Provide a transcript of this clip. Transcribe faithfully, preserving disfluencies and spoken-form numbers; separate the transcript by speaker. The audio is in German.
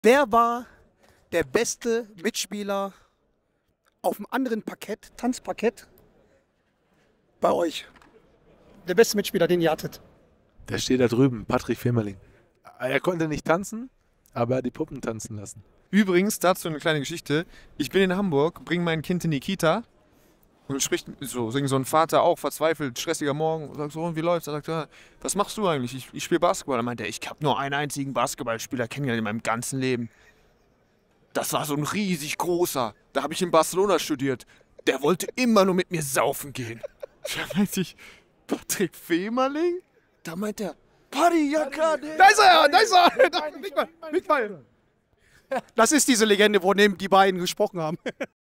Speaker 1: Wer war der beste Mitspieler auf dem anderen Parkett, Tanzparkett, bei euch? Der beste Mitspieler, den ihr hattet?
Speaker 2: Der steht da drüben, Patrick Firmerling. Er konnte nicht tanzen, aber er hat die Puppen tanzen lassen.
Speaker 3: Übrigens, dazu eine kleine Geschichte. Ich bin in Hamburg, bringe mein Kind in die Kita und spricht so, singt so ein Vater auch, verzweifelt, stressiger Morgen, und sagt so, und wie läuft's? Er sagt, ja, was machst du eigentlich? Ich, ich spiele Basketball. Er meinte, ich habe nur einen einzigen Basketballspieler kennengelernt in meinem ganzen Leben. Das war so ein riesig großer. Da habe ich in Barcelona studiert. Der wollte immer nur mit mir saufen gehen. Da meinte ich, Patrick Femerling? Da meint er, Paddy, ja klar.
Speaker 1: Da ist er, da ist er. Da, Mittball, Mittball. Das ist diese Legende, wo neben die beiden gesprochen haben.